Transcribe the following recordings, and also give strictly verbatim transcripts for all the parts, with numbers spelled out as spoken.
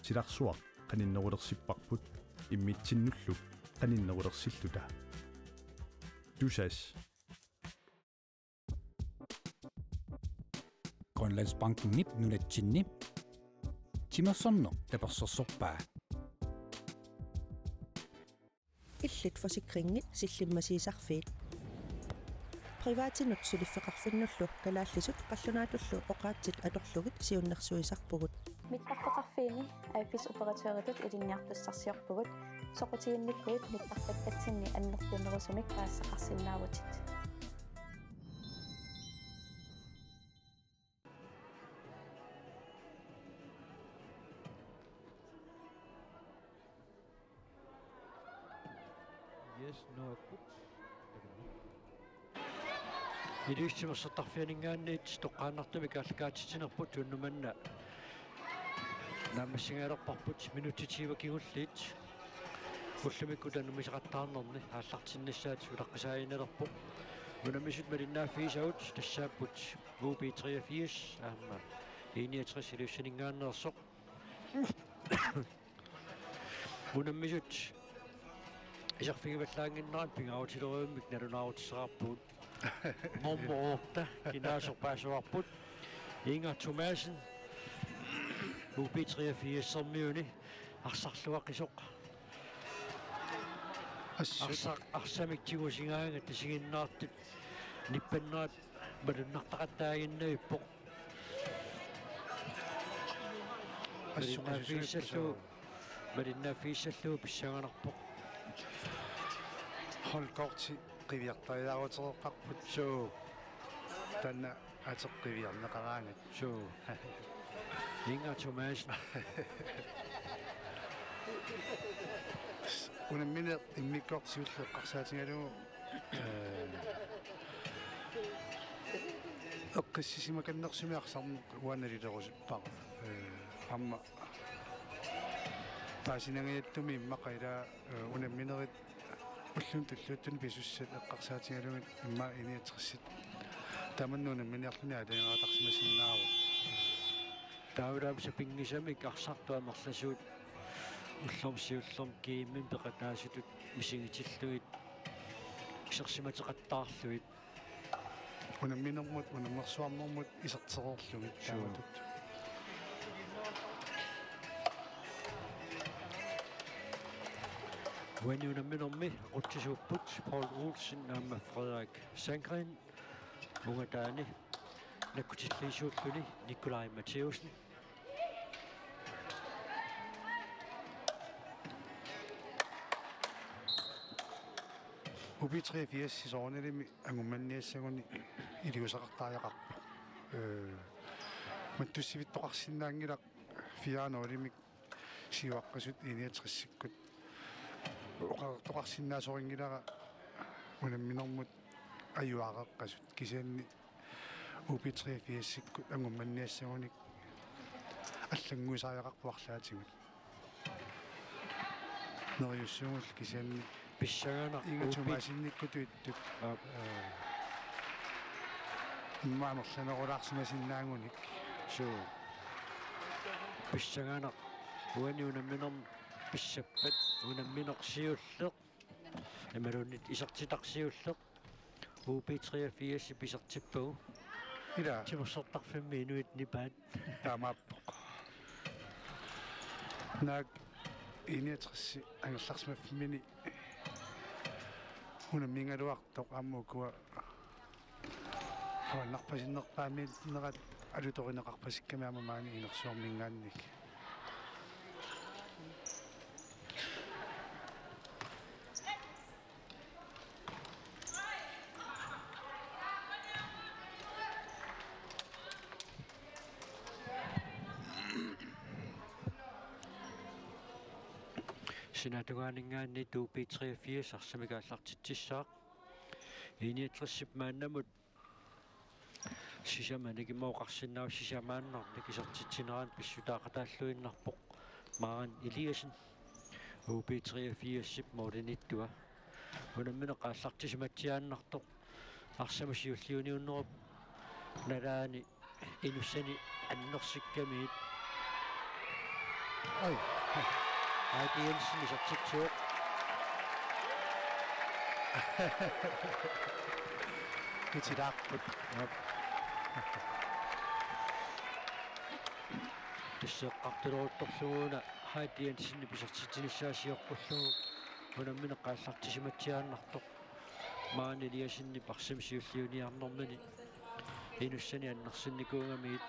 tilarsuaq qaninnerulersipparput immitsinnulluk qaninnerulersilluta tusas Grønlandsbanken nip nunatsinni timersorno tapersorsorpaa illit forsikringit sillimmasiisarfiit privaatinut suliffeqarfinnullu kalaallisut qallunaatullu oqaatsit atorlugit siunnersuisarpugut mittarfeqarfiini aifis operatøritut ilinniartussarsiorpugut soqutiinnikkuit mittarfaktatsinni annertunerusumik qaassaqarsinnaavutit Yes, no good. Илиуссимерсертарфианингаанниит тоққааннартами кааллакаатитинерпут тууннуманна наамассингаалерпарпут минутитива кигуллиит уллумикку танумисеқаттаарнерни ааллартиннассаат улаққисааинелерпу унамисут малиннааффиисаут тассааппут U B treogfirs аама enogtres илиуссинингааннерсоқ унамисут исарфигиваллаангиннеран пингаутилерууммик налунаарутиссеқарпуут моммоорта кинаасорпаасуарпут Inger Thomasen U B treogfirs сэрмиуни арсарлуаққисоқ арсақ арсамиктигусингаанга тасигиннаартут ниппаннерат малуннартақаттаагиннавиппоқ ассуқафиссаллу малиннааффиссаллу писсаганарпоқ холкорти qivjartariaarutereqqarput suu tanna ateqqiviarneqaraangat suu Inger Thomasen unammine immikkortiulleqqarsaatigalugu eqqissisimakannersumi uanalilerusippa amma paasinangayattumi immaqaila unamminerit уллун таллуттун писуссат эққарсаатигалугит имма иниатсерсит таманнуна миниарлуни алаангаатарсимасиннааву таавраамса пингисамик арсартуамерласуут уллорсиуллорм кииммин пеқатаасутут мисигитиллуит исерсиматеқаттаарлуит унамминермут унаммерсуарнэрмут исертерерлугит тааматут Uanunamminermi rutsisuupput Paul Olsen naamma Frederik Sandgren ungataani nakkutilliisuulluni Nikolai Matheusen U B treogfirs sisoornalimi angummanniassaguni iliusaqartaajaqarpu øh mattussivittoqarsinnaangilaq fiaanolimik siuaqqasut iniatrissikkut oqartoqarsinnaasoringilaqa unamminermut ajuaqeqqasut kisaanni U B treogfirs-sikkut angummanniassagunik аллангуисаajaqarpuarlaatigut neriussuungul kisaanni писсагаана Inger Thomasinnikkutu ittut иммаанерланерулаарсимасиннаангуник суу писсагаана уаниунамминерм писсаппат унамминерсиуллеq амалуннит исертитарсиуллеq U B treogfirs писертиппагу ила тимерсертарфимми инуит нипаат таамааппоq наг иниатрисси ангерларсимаффимини унаммингалуартоq ааммукуа аваннарпасиннерпаамиит нерат алуторинеқарпасикками амамаани инерсуармингаанник синатугаанингаанни U B treogfirs арсамигааллартитсissaaq иниатлерсип мааннамут сисаманигимаоқарсиннаав сисамааннарник исертитсинераан писсутаақатааллуиннарпоқ маан Eliasen U B treogfirs-сип моодиниттуа унаммина қааллартисиматсиааннартоқ арсамасиуллиуниуннеруп налаани инуссани аннерсиккамиит Oj. Heidi Jensen isartitsuuq. Kitilaarput. Tisseqqartuluuttorluguuna Heidi Jensen pisartitinissaasiorqullugu unammina qaallартисиматсиааннартоq maani liasinni parsimsiulliuniarnermani inussani annersinnikuungamigit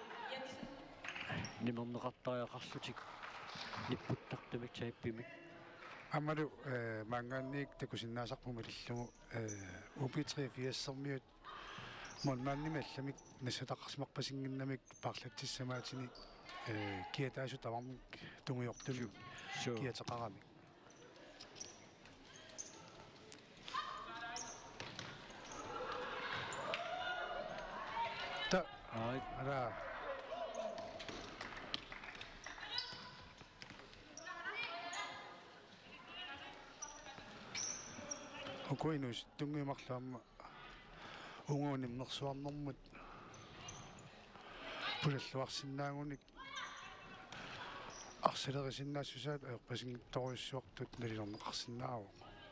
nimerneqartariaqarlutik nipputtaqtumik saippimik Amalu mangaanniik takusinnaasarpuma illugu U P tre fiassermiut monmaannimi allamik nassutaqarsimarpasinginnamik parlatsissamaatini kiataasu tavarmik tungiortumi kiataqaramik ta ai ala Okuinus tungimarlaamma unguunimnersuarnermut pulalluarsinnaagunik arsilerisinnaasussaat aerpasingittoruissuartut nalilerneqarsinnaaruq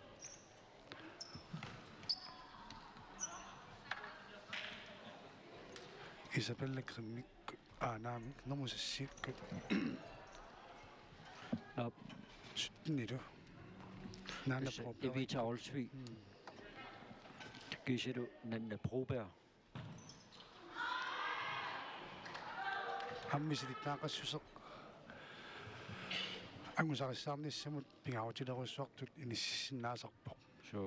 Isabella Grimmik aanaamik nermusassiikkut ap sutnilu naana proper Evita Olsvig Giselu Nanna Broberg аммисилиттаақассусеқ ангусарissаарнissamut пингаарутилерусsuartut иниссиннаасарпоқ so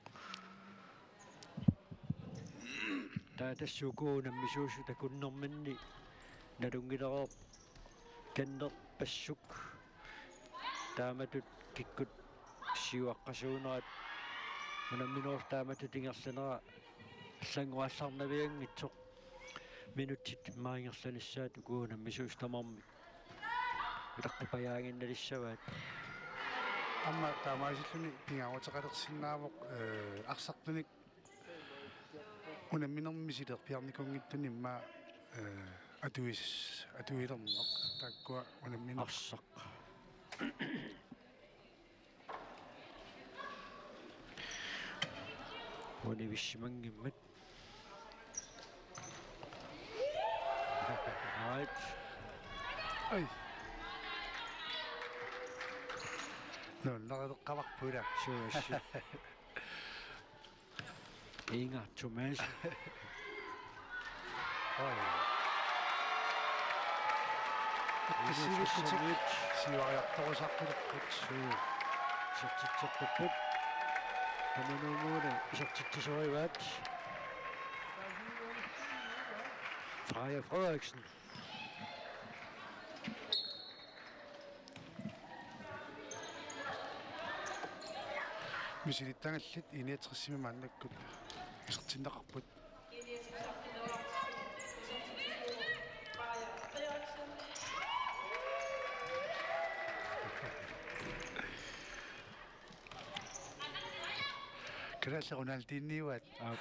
taatassууkuunamмисуусу такуннэрманни налунгилероо каннер пассук тааматут киккут сиуаққасуунерат унамминоор тааматут ингерланера аллангуалларнавиангитсоқ минуттит маингерланиссаат укуунаммисуус тамарми илаққипаяагинналиссаваат амма таамаасиллуни пингаарутеқалерсиннаавоқ э арсартуник унамминермисилерпиарникунгиттуни имма э атуис атуилернеқ тааккуа унамминер арсақ унивиссимангиммат right ой ноллареққаварпула сууасси Inga Thomas ой кисивиттик сиуариарторусарпулерпут суу сертитсерпуппут тамануумууна исертитсисориваат Freja Frederiksen мисилиттангаллит иниатерсими мааннаккут исертиннеқарпут калаалла Роналдинниуат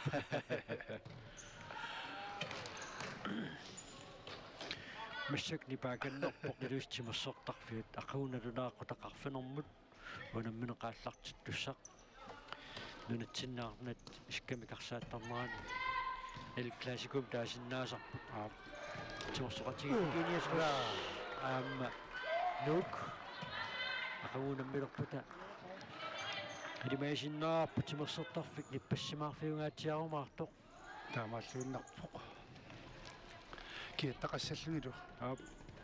массак нипааканнерпоқ илуистимассортарфиат ақауналунааққутақарфинэрмут унамминеқааллартит туссақ нунатсиннаарнат иккамикарсааттарнерани эл классикум таасиннаасарпут аа тиморсоқатигиккиниасула аама нук ақауунаммилерпута илимаасиннаарпу тиморсортарфик ниппассимаарфиунгаатсиарумаартоқ таамааллуиннарпоқ киаттақассаллунилу аа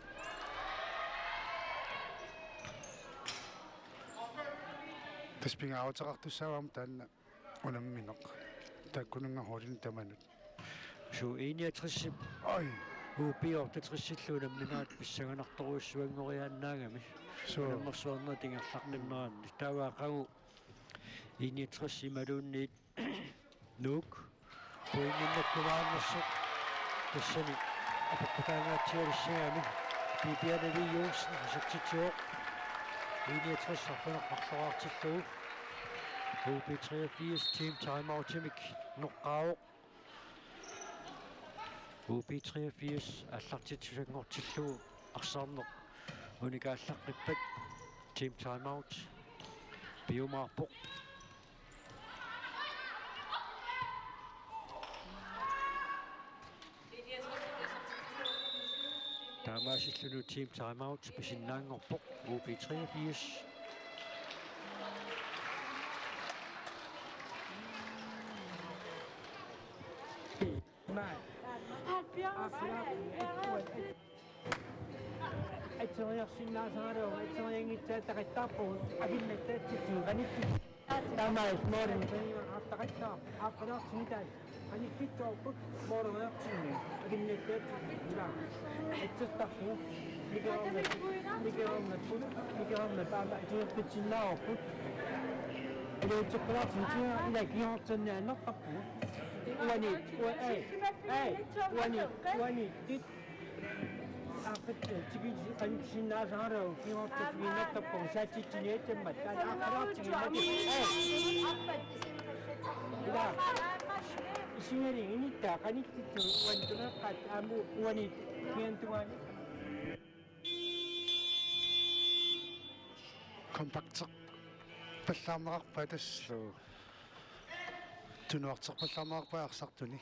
таспингаавутеқартуссаавам таанна унамминеқ тааккунунга хоолин таманут суу иниатрissip ой упиор татрissиллуунамминаат писсаганарторуссуангориааннаагами соо нэммерсуарнаа тингерларниннерани тааваақагу иниатрissималуунниит нук поиннаккумаарнерсоқ тассани апоқтаангаатсиалиссагами пипианави юнсен сертитсуоқ иниатрissарфанеққарлораартиллугу U P treogfirs team timeout timik noqqaavoq U P treogfirs аллартитсусангортиллугу арсаарнеқ уникааллаққиппат team timeout биумаарпоқ таамаасиллуну team timeout писиннаангорпоқ U B treogfirs. Etoriarsinnaasarao etoriangitsaataqattaarpugut aginnattaatsikku qanittik taamaas moorin qanimaaqattaqattaa aaqqanaartinitaat qanikkittoorput moorineertinni aginnattaatsikku ila etsastarfu mikerornat mikerornatput mikerornat taama atiorpitsinnaarput илуутсеққулаартин ила киортsannaannertarpu уани уа эй эй уани уани тит After chicken and Sinazaro, he wants to be not the Ponsati, but I'm Singing in it, I need to want to look at Amu when it came to one. Compact Pallamark by the slow. To not Pallamark by Arsactoni.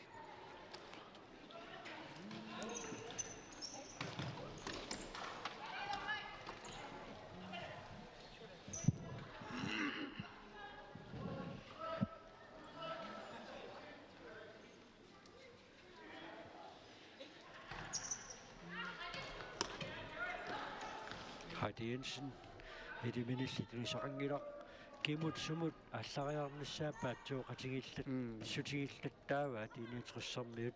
Heidi Jensen hedi minissituni saqangilaq kimut sumut allariarnissaappaat tuoqatigillat sutigillattaava tiiniatrissarmiut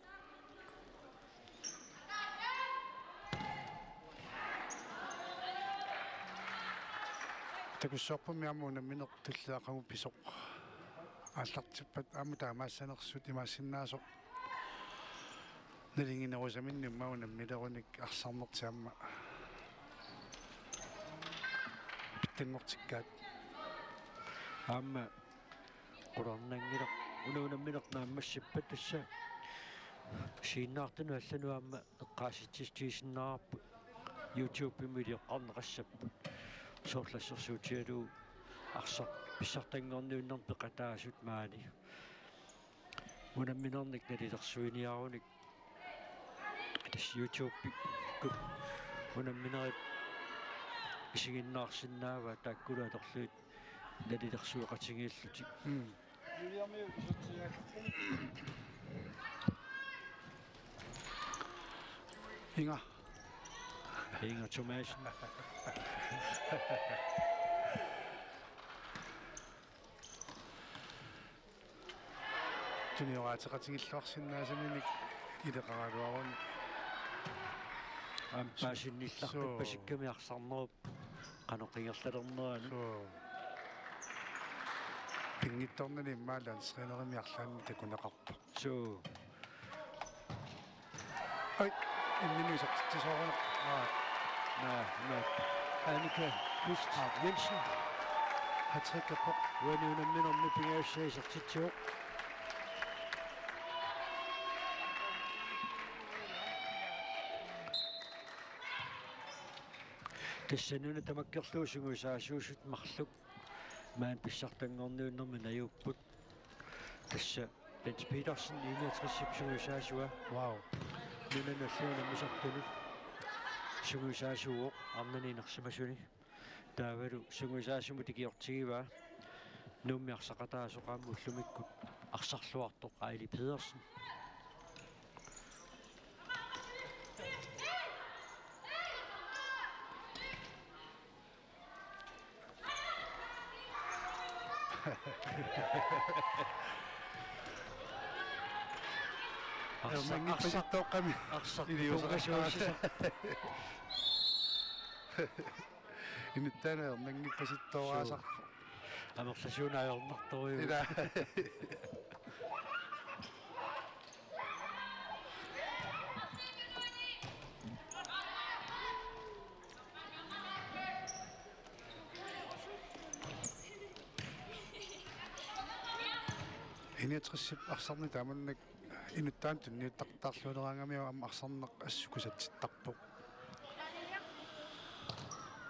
takussorpumi amuna mineq tullaaqamu pisoq аллартиппат аама таамаассанерсут имаассиннаасоқ налингинерусаминни мауна милеруник арсарнертиамма тэннортиккаат аама qurarnangilaq unuunammineq naammassippat tassa siinnaartunu allanu aama eqqaasittistiisinnaarappu YouTube imiliqqarneqassappu soorlassersuutialu arsar pissartanngorniunnerm peqataasut maani unamminernik nalilersuiniarunik tas YouTube kuk unamminerit isiginnaarsinnaava taakkuluatorluit nalilersuoqatigiillutik Inga Inga Thomasen Tunioraateqatigilluarsinnaasaminik илеqaraluarun ампаасиннилларпассикками qanoqingerlalerneranu so pingittornani immaalaан srinerimiarlaanni takunaqarpa so ai imminuisartisoorunaq aa na na Annika Kvist Jensen hattrikkappoq uanuunamminermi pingaassaisartitsuoq тассануна тамаккерлуусугусаасуусут марлук маан писсартангорниуннэрми наюуппут тасса Bent Petersen enogtres-сугусаасуа вау нунаналлуна мисартуну сугусаасууоқ арнанинерсимасуни таавалу сугусаасуму тикиортигива нуммиарсақатаасоқааму уллумиккут арсарлуартоқ Айли Пedersen Arsaqqami арсартугасуусса инуттана эрнангиппаситтооraasarpu амерласуунаajornertoruйу ила инутрissip арсарни тааманнак инуттаан тунниуттартаарлуунераангамиу амма арсарнеқ ассукусатситтарпоқ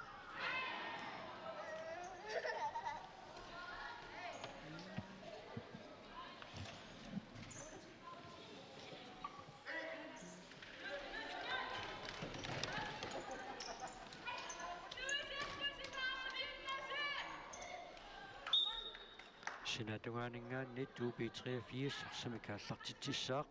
Sinatungaaningaannit U B treogfirs arsamikaallartitsissaaq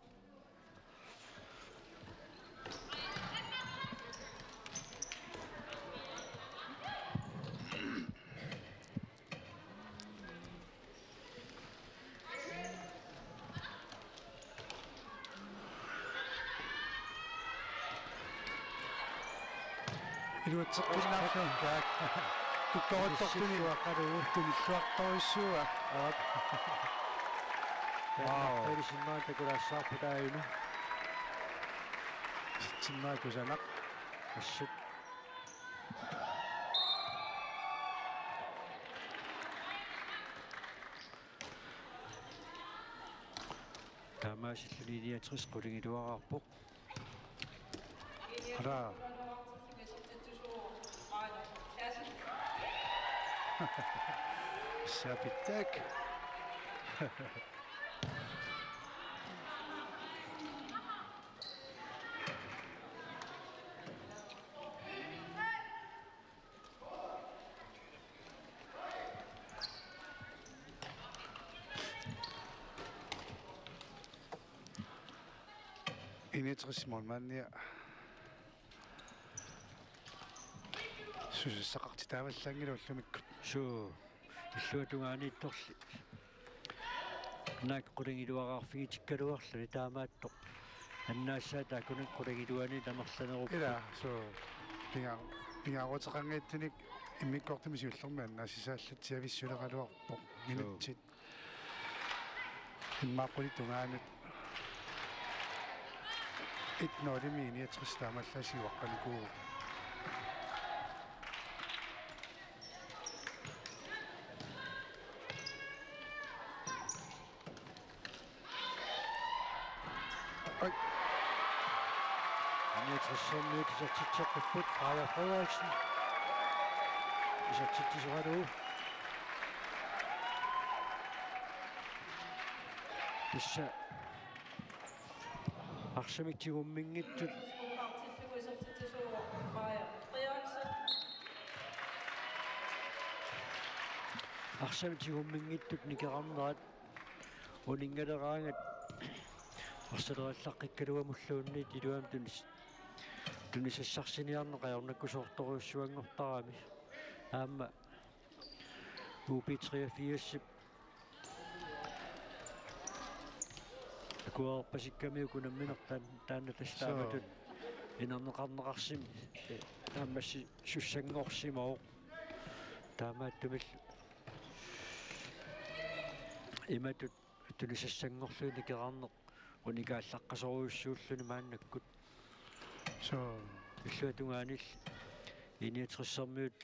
Inuatseqqinnaarluunkaak tukkoruttortuni tunilluartorissuua aap wow perisimmaan takulaassaarputaayunu sitsimaakusanaq assut taamaasilluniiniatris qulingiluararpoq ara Sapittek. Initrismon mannia. Susissaqarti taavallangilullumikkut. suu иллуатунгаанитторли наак qulingиluaqarfigitikkалуарлуни таамаатто аннаассаа таакунак qulingиluани тамерланеруп ила so pinga pingaruteqangiittunik иммиккортимисиуллерми аннаасисааллатсиависсулеқалуарпоқ минутсит иммааққулитунгаанут итнолимииниатрис таамаллаасиуаққаникуу Anetrissormiut isartitsaqqupput Raja Frederiksen isartittiseralu issa arsamiktigummingittut arsamiktigummingittut nikerarnerat uningaleraangat арсалераллаққиккалуамуллуунни тилуам тунис тунисассарсиниарнеқаярнаккусоорторуссуангортарами аама U B treogfirs акуарпасиккамиу кунамминертаан таана тастааматут инарнеқарнеқарсими таамасси суссангорсимао таамааттумил иматут тунисассангорлуни керарнеқ уникааллаққасоруйуссууллуни мааннаккут so иллуатунгаанил иниатриссэрмиут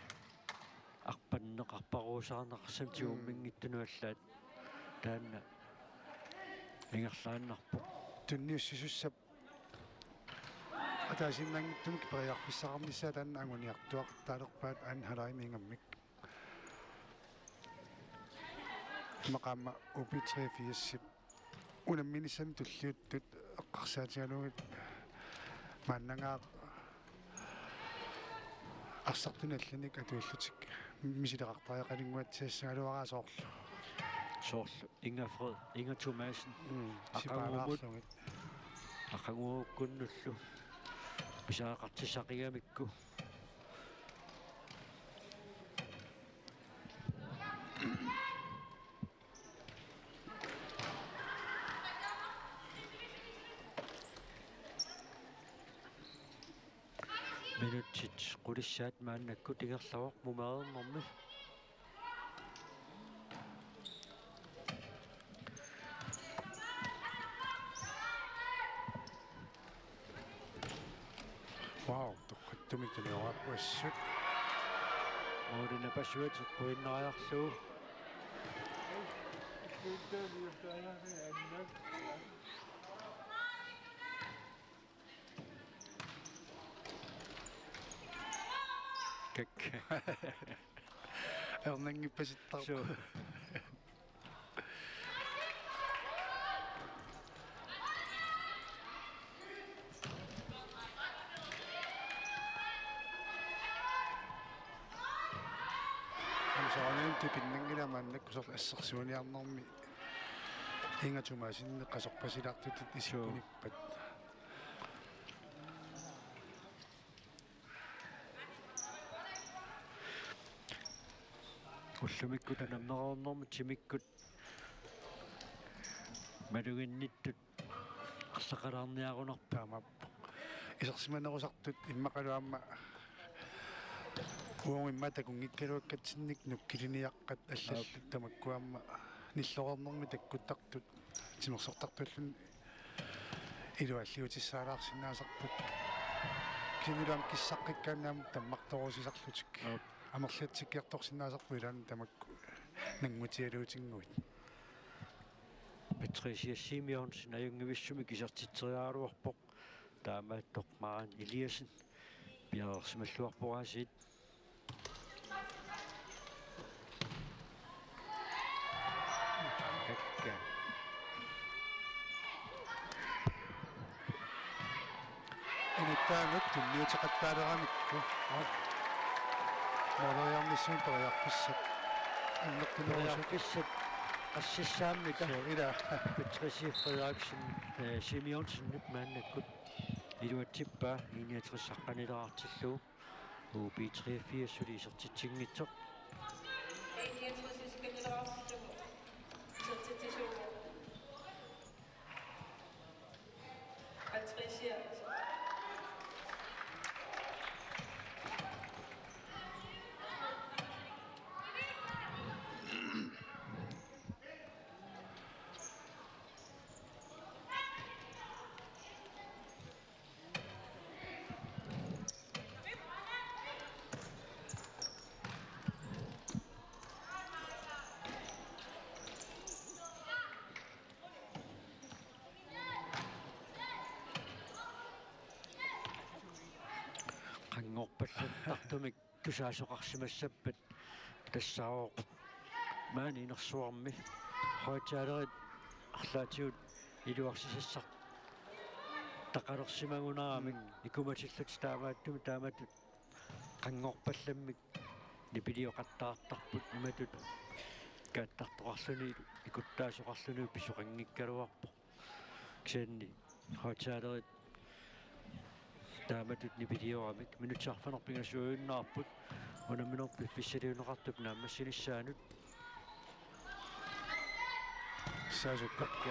арпаннеқарпаруусаарнеқарсам тиуммингиттунуаллаат таанна ингерлааннарпу tunniussisussap атаасиннангиттумик периарфиссақарнissaа таанна агуниартуақ таалерпаат аан халаимиингаmmik мақамма U B treogfirs унамминissami tulliuttut эққарсаатигалугит мааннангаа арсартуналланик атуиллутик мисилеқартариақалингуатсиассагалуараа соорлу соорлу Inga Fred Inga Thomasen сипаалаарлугит ақангууккуннуллу писаақартиссақиgamikku минутсит qulissаат мааннакку тигерлавоқ мумаернэрми вау тоққаттумик талиораппуассут орина пасуат пуиннариарлуу кек эрнангиппаситтар суу soanen tipinnangila maannakkusor assarsuuniarnermi ingatumasinne qasorpasilartut isikkunippat уллумиккут анамнераорнэрмут симиккут малугинниттут арлақалаарниарунарпа таамаппо исерсиманерусартут иммақалуамма уонгимма такунгиккалуаккатсинник нуккилиниаққат аллаллут тамаккуамма ниллорернэрми таккуттартут тимерсортартуллун илуаллиутиссаалаарсинаасарпут кинилам киссаққиккаанаам таммарторусисарлутик амерлатсиккиарторсинаасарпу илаан тамакку нангмутиалуутингуит Patricia Simonsen ajungivissumi kisartitseriaaluarpoq taamaattoqmaraan Eliasen pialersimalluarporaasiit kakka инуттаанут тунниутеқаттаалерамикку молоярнисsuun периарписсат аннертунерусут ассиссааммита ила Patricia Frederiksen Simonsen nyt maannakкут илуатсиппа иниатериссаққанилераартиллуу у би tre fire сулисертитсингитсоқ Patricia qangorpallat tartumik tusaasoqarsimassappat тассаавоо маани инерсуарми хоотаалерит арлаатиут илуарсисассар тақалерсимагунаарамик икуматиллут таамааттуми тааматут qangorpallamik нипилиоқаттаартарпут иматут кааттартоқарлуни икуттаасоқарлуни писоқангиккалуарпо ксенни хоотаалерит тааматут нипилиорамик минутсаарфанерпингасуйуннаарпут унаминерпи фиссалиунеқартуп наамассинissaанут саасуккакка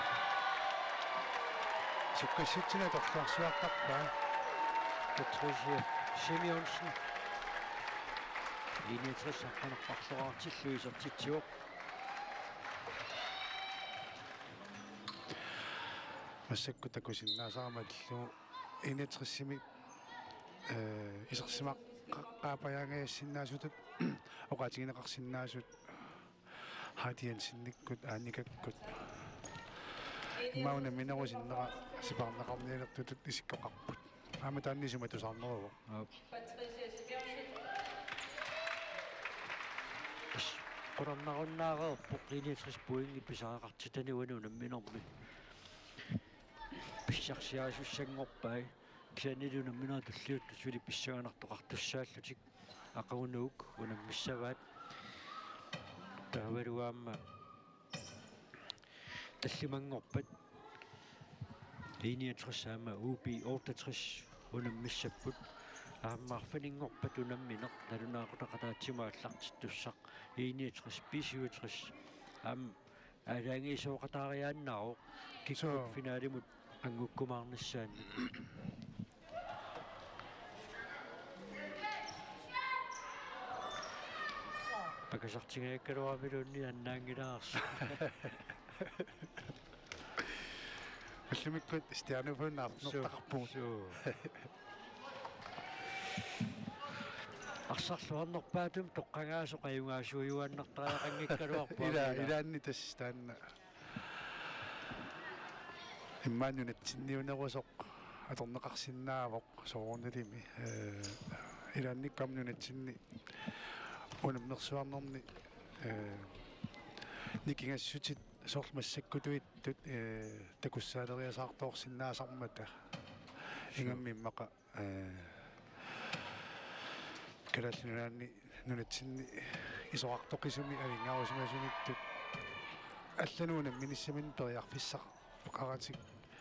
суккасситсина торлаарсуартарпаа Patricia Simonsen иниатериссаққанерпарлораартиллу исертитсуоқ массакку такусиннаасарамаллу иниатериссими э исерсимақ qaapajagayassиннаасутут оqaатигинеқарсиннаасут хаатиансинниккут ааникаккут имауна минерусиннера сипаарнеқарниалертутут исиккоқарпут аама тааннисума тусаарнеруво qorannarunnaareerpoq iiniatrispуинги писаақартитани унамминерми писсарсиарисуссангорпай ксанилуна мина туллиутту сули писсаганартоқартуссааллутик ақагунуук унаммиссаваат тавалуаама таллимангорпат иниатрисаама уби otteogtres унаммиссаппут ааммаарфалингорпат унамминеқ налунаақутақатаатсимааллартиттуссақ иниатрис писиутрис аам алаангисооқатаариааннааро киккут финалимут ангуккумаарниссаанни пакасартигааккалуарамилуунни аннаангилаарс аллумиккут стиануфуннаартнертарпугут арсарлуарнерпаатум тоққангаасо қаюнгаасуйуаннартариақангиккалуарпаа ила илаанни тас таанна иммааннунатсинниунерусоқ аторнеқарсинаавоқ соорнилими э илаанниккамнунатсинни унамнерсуарнерни э никингассутит соорлмассаккутуиттут э такуссаалериасаартоорсинаасармата ингаммиммақа э калаатинунаанни нунатсинни исоqartoqisumi авингаарусимасуниттут аллануунам миниссамин периарфиссақ оқаратик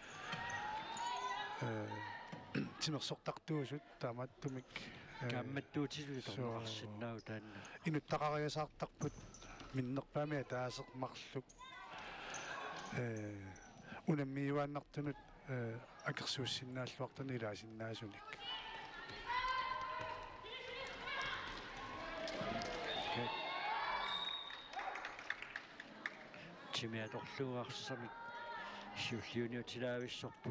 э тимерсортартуусут таамааттумик камматтуутилуи торнеқарсиннау таанна инуттақариасаартарпут миннерпаами таасеқмарлук э унаммиуааннартунут э акерсууссиннааллуартани илаасиннаасуник тимиаторлугаарсамик сиуллиуниутилаависсорпут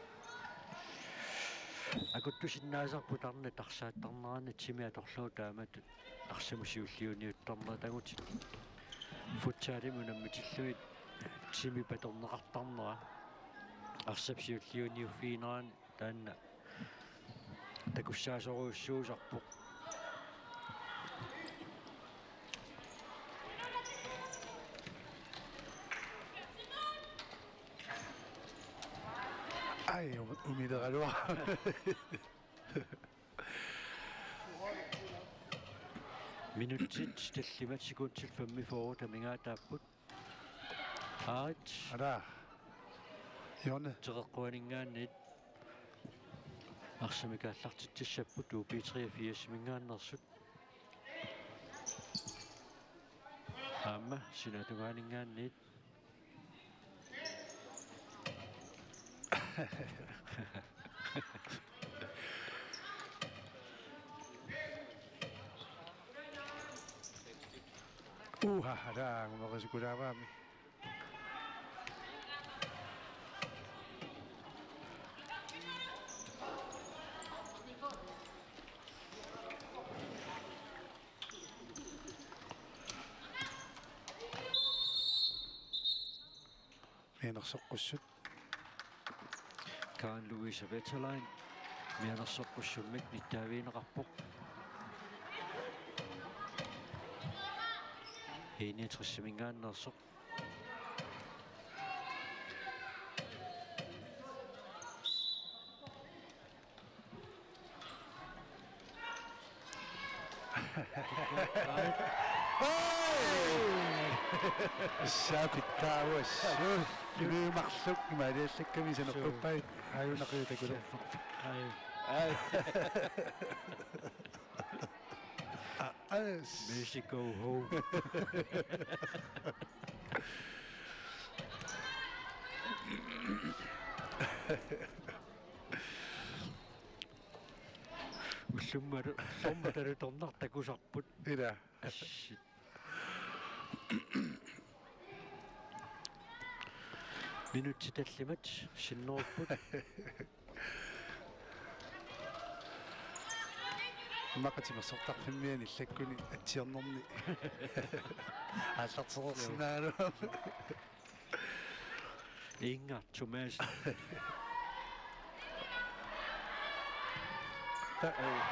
акуттусиннаасарпут арна тарсааттарнерани тимиаторлуу тааматут арсаму сиуллиуниуттарнера тагутит футсаалиму наммитиллуит тими паторнеқартарнера арсап сиуллиуниуффиинеран таанна такуссаасоруйуссуусарпоқ ай умидералуа минутит таллимат секундсил фэмми фоо тамингаатааппут аат ара ёне теққуанингааннит арсамикааллартиттиссаппут у пи три фиас мингааннерсут аама синатугаанингааннит уха ара ngumaqasukulaavaami мианерсоққуссут Karen Louise Vetterlein мианерсоққуссуммик ниттаавиинеқарпоқ enogtres-mingaannersoq саапиттаавас юумарлук имаалиаллакками санеққуппай аюнақиутакулу ай ай Alles. Music go home. Ussumar sommaru tornartakusarput. Ila. Shit. Minutti tallimat sinnorput. мақатимерсортарфиммиани иллаккуни атсиернерни ааллартерерсинаану Inga Thomas та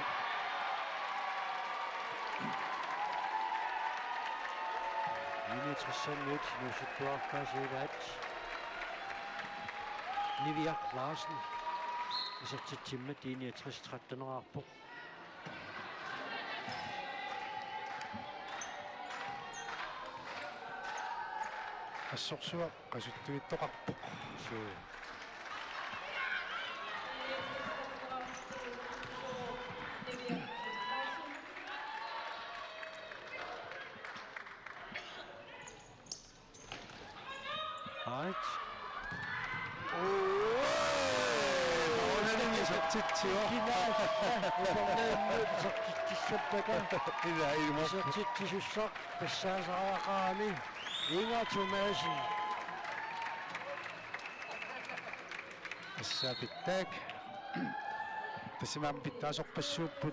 enogtres musikuarkaasivat Niviaq Larsen isartitsimmat enogtres tretteneraarpoq ассорсуа qasuttуиттоqarpoq суу Right. 오늘은 이석치치요. 이라 이모. 이석치치슈석 베사사와가니 잉아 투메신. 사비텍. بسمع بتاسق بسوبت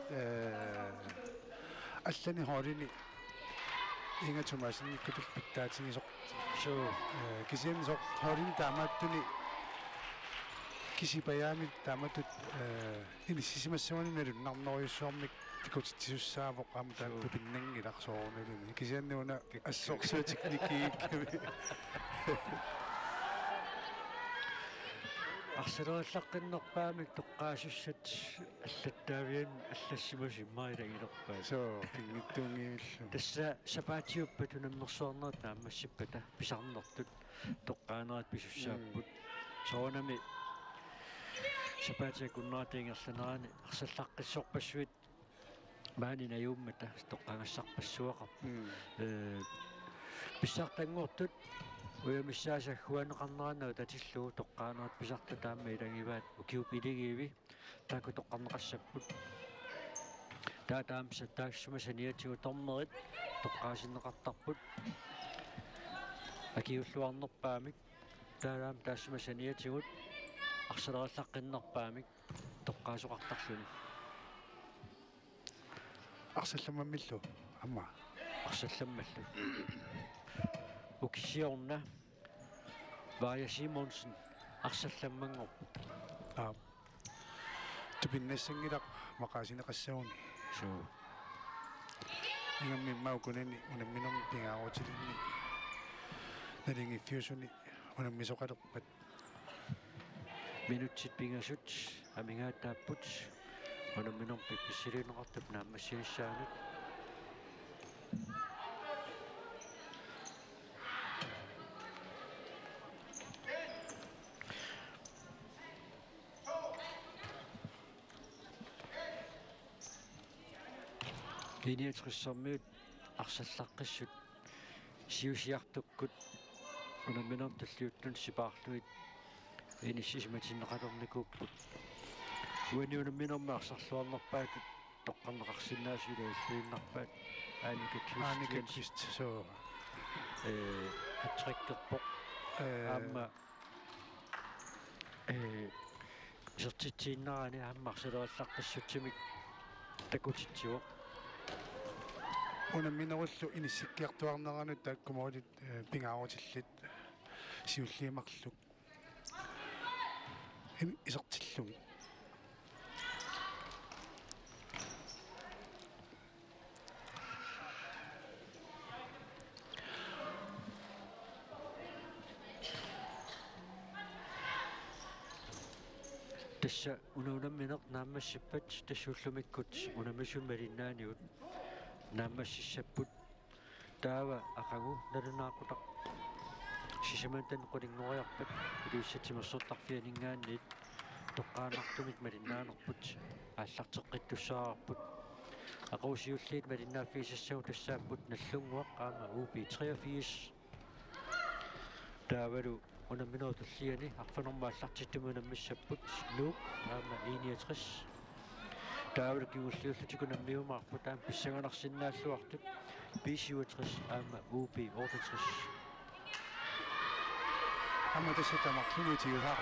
أصلاً هوريني إنها تماشين كتب بتاتين سق شو كيسين سق هورين تاماتني كيسي بيامي تاماتت إني سيسمع سواني نرد نام نوي سوامك تكوت تيسوسا بقام تانتو بنني رخصوني كيسين نونا السق سو تكنيكي арсалериллаққиннерпаамик тоққаасуссат аллаттаавиан аллассимасиммаилagilерпаа so пингиттуунгииллу тасса сапаатиуппа тунаммерсуарнерат таамассиппата писарнертут тоққаанерат писуссааппут соонами сапаатиакуннаатингерланерани арсаллаққиссорпассуит маани наюуммата тоққангассарпассуақар э писсартангуортут уямиссааса хуанеқарнераннаа татиллуу тоққаанерат писарта таама илагиваат укиупилигиви таку тоққарнеқассаппут таа таамса таассума саниатигу торнерит тоққаасиннеқартарпут акиуллуарнерпаамик таалаам таассума саниатигут арсалериллаққиннерпаамик тоққаасоқартарлуни арсалламаммиллу амма арсалламмаллу укисиорна Вая Симонсен арсалламмангор а тупиннассангилақ мақаасинеқассауни суу ингамми маукунани унамминерм пингаагуутилинни налинги фьюсуни унаммисоқалерпат минутсит пингасут амингаатааппут унамминерм пипписилинеқартуп нааммассинissаанут Линиатрissarmiut арсаллаққиссут сиусиартуккут унамминерм таллиуттун сипаарлуит иниссисиматиннеқалерникууппут уани унамминерма арсарлуарнерпаатут тоққарнеқарсинаасилаиллуиннарпаат ааникатвист ааникатвист so э хаттриккерпоқ аама э сертитсииннарани аама арсалераллаққиссутсимик такутитсиоқ унамминеруллу иниссиккиартуарнеранут тааккумаулит пингаагутиллит сиуллиимарлук ин исертиллуги тасса унунамминеқ нааммассиппат тассууллумиккут унамисун малиннааниут нааммассиссаппут таава ақагу налунаақутақ сисамантан қулингориарпат илуиссатимерсортарфианингаанниит тоққаанартумик малиннаанерпут ааллартеққиттуссаарарпут ақаусиуллиит малиннааффиисассагу тассааппут наллунгуақ аама УП treogfirs таавалу унамминеутуллиани арфанермааллартиттумунаммиссаппут нуук аама enogtres таавал киуллиуллутикунаммиумаарпут аама писсаганарсинааллуартут B syvogtres аама УП otteogtres амма тассата марлунутигуаа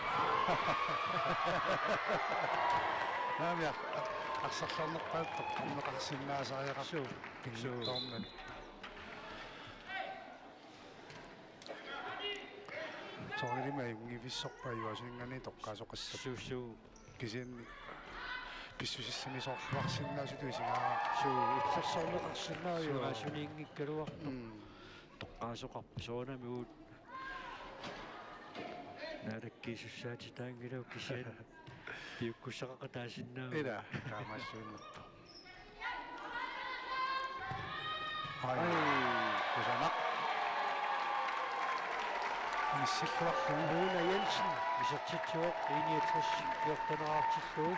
наами арсарларнерпаат тоққарнеқарсинаасариақарсуу пингиттормат соорилима ингивиссорпаюасингани тоққаасоқассап суу кисианни писсусиссанисоорлуарсинаасуту исигаа суу ипсассорнеқарсинаариуа суниингиккалуарпа тоққаасоқарпа соонами уут нараккисуссаати таангилау кисиан иуккуссақақа таасиннаа эра таамассуиннерпа ай кусанақ иссиллуарлу Уна Jensen исертитсуоқ enogtres йортанераартиллуу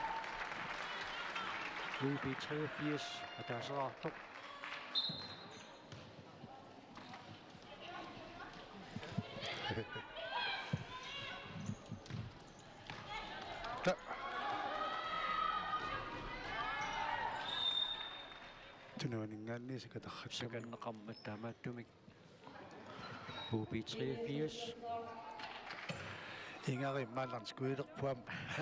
УП treogfirs атаасераартоқ та тунуанингаанни сикатаррак саканнеқармат таамааттумик УП treogfirs Ingari малларнскуилерпуам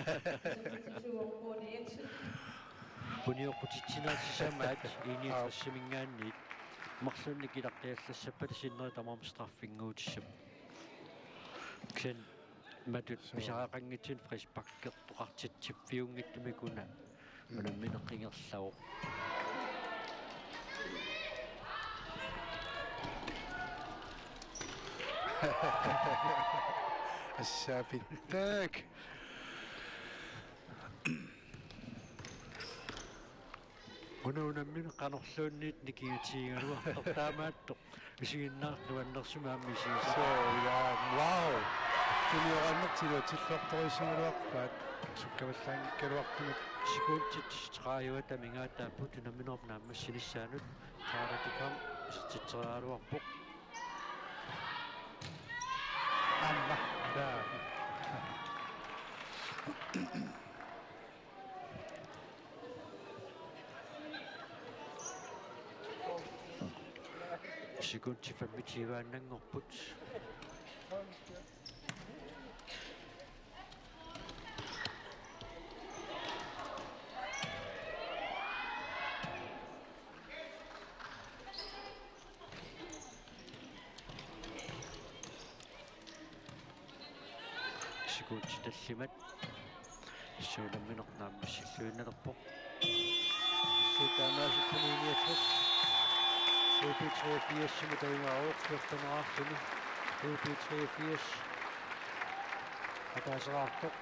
униоқутитсинаасисамаат enogtres-симингаанниит марлунни килартиаллассаппата синнери тамарм страффингуутиссап ксэн матут писаақангитсин фрис паккертоқартитсиппиунгиттумикуна манамминеққингерлавоқ ассаапиттаак Qunuunammin qanorluunniit nikiutiingalua taamaattoq isiginnaarluannersumaammi siisa. So yeah, wow. Tuniorannartiluatilluartorisingaluarpaat sukkavallaangikkaluartunut Sikuuntit taqaayuata mingaataaput unamminerp naammassinissaanuut qaaratikam isititseraaluarpoq. amma daa. Sikuunti fammitiivaannangorput. Sikuunti tallimat suunamminernaammassilluinnalerpoq. Sutaamaasuttumiiniatluk U P treogfirs mutaingaruq fjortoneraarluni U P treogfirs атаасераартоқ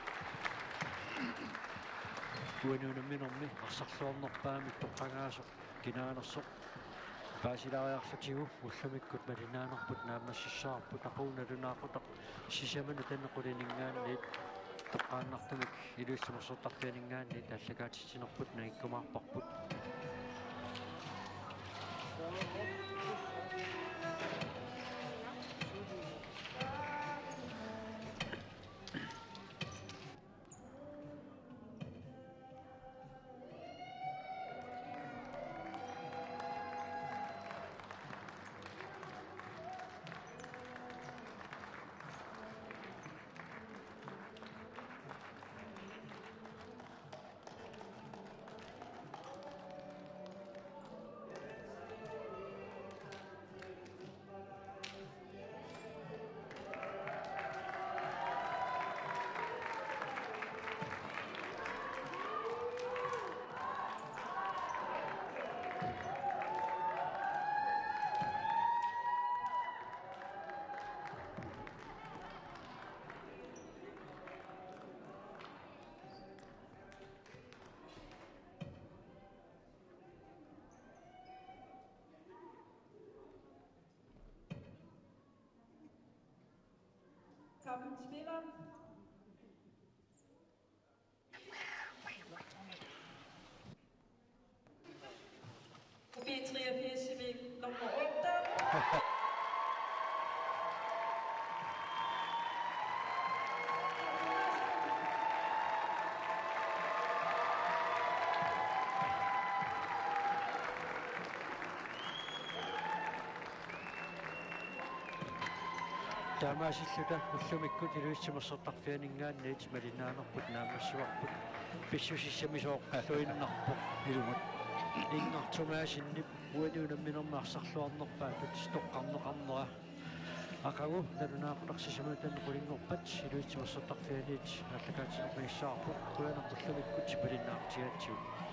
уануунамминерми арсарлуорнерпаами тоққангаасоқ кинаанерсоқ паасилариарлутигу уллумиккут малинаанерпут наамассиссаарпут aquunalunaaqutaq сисаману таннеқулинингаанниит тоққааннартумик илуиссамерсортарфианингаанниит тааллагаатитсинерпут нагиккумаарпарпут Kampen spiller. På B treogfirs C V nummer otte. таамаасиллута уллумиккут илуиссимерсертарфианингаанниит малинааnerput наамассуарпут писсусиссамисооққалуиннарпоқ илумат ингартумаасиннип уануунамминермаарсарлуарнерпаатут стоққарнеқарнера акагу налунаақутарсисамутан қулингорпат илуиссимерсертарфианиит аллагаатинермиссаарпут куянеқуллумиккут малиннаартигаатсиу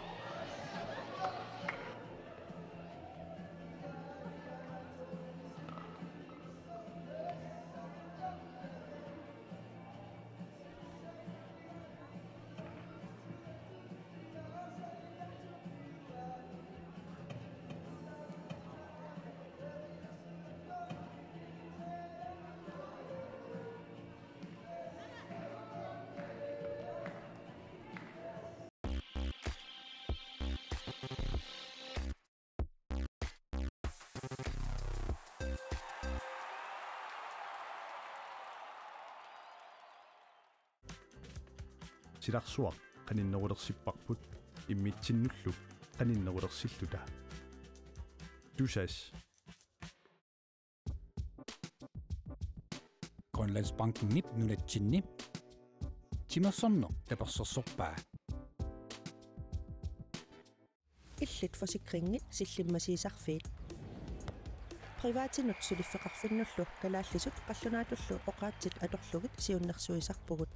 силарсуақ qaninnerulerсиппарпут иммитсиннуллу qaninnerulersilluta тусас Grønlandsbanken nip nunatsinni Timersorno tapersersorpaa illit forsikringit sillimasiisarfiit privaatinut suliffeqarfinnullu kalaallisut qallunaatullu oqaatsit atorlugit siunnersuisarpugut